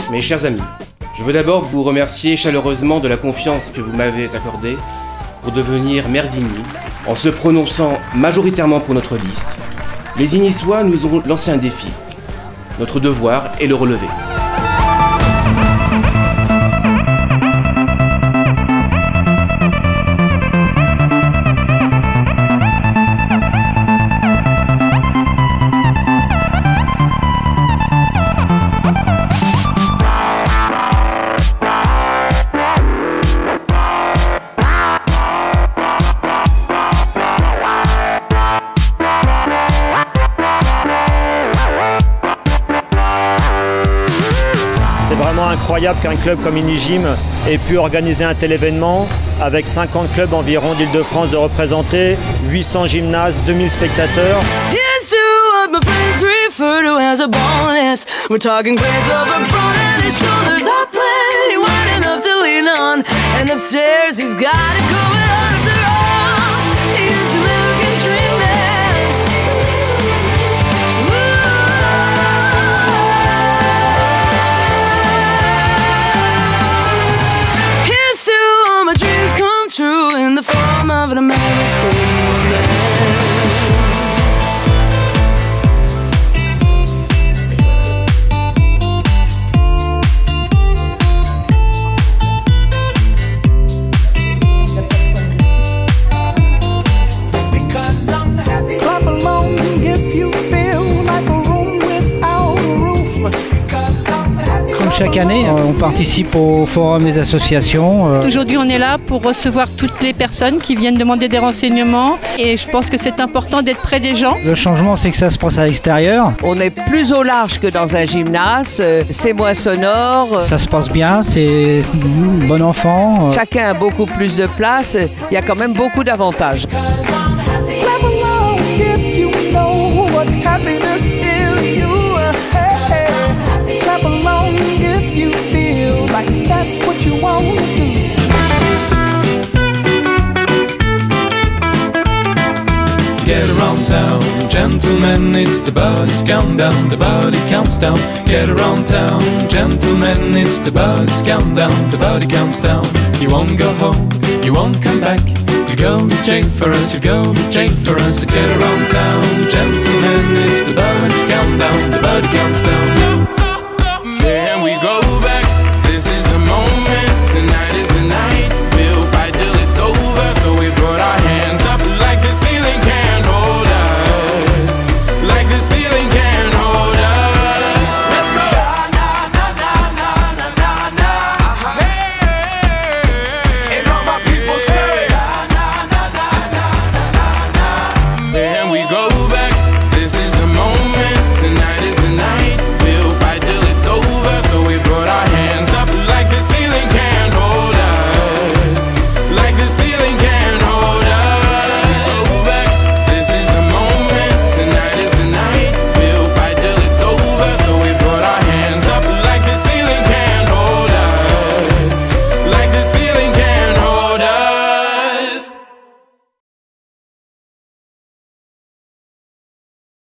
Mes chers amis, je veux d'abord vous remercier chaleureusement de la confiance que vous m'avez accordée pour devenir maire d'Igny, en se prononçant majoritairement pour notre liste. Les Igniçois nous ont lancé un défi. Notre devoir est le relever. C'est vraiment incroyable qu'un club comme Igny Gym ait pu organiser un tel événement avec 50 clubs environ d'Île-de-France de représenter, 800 gymnases, 2000 spectateurs. True in the form of an American land. Because I'm happy. Clap along if you feel like a room without a roof. Because I'm happy. Comme chaque année, on participe au forum des associations. Aujourd'hui, on est là pour recevoir toutes les personnes qui viennent demander des renseignements et je pense que c'est important d'être près des gens. Le changement, c'est que ça se passe à l'extérieur. On est plus au large que dans un gymnase, c'est moins sonore. Ça se passe bien, c'est bon enfant. Chacun a beaucoup plus de place, il y a quand même beaucoup d'avantages. Clap along if you know what happiness is. You clap along if you feel like that's what you want to do. Get around town, gentlemen, it's the body's countdown, the body counts down. Get around town, gentlemen, it's the body's countdown, the body counts down. You won't go home, you won't come back. You go to jail for us, you go to jail for us. So get around town, gentlemen, it's the body's countdown, the body counts down.